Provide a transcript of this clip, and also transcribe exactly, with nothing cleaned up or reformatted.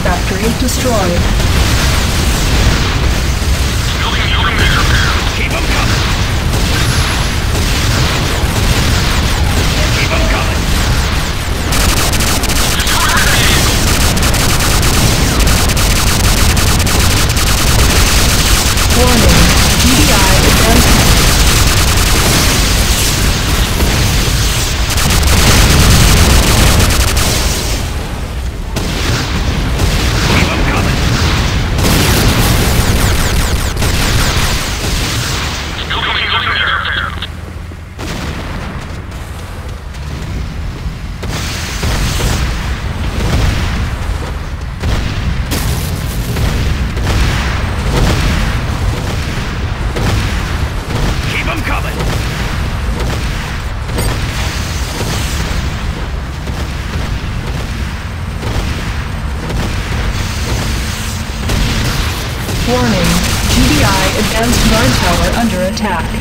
factory destroyed. Keep 'em coming. Keep 'em coming. Warning, G D I advancement. Keep 'em coming. Keep 'em coming. Warning, G D I advanced guard tower under attack.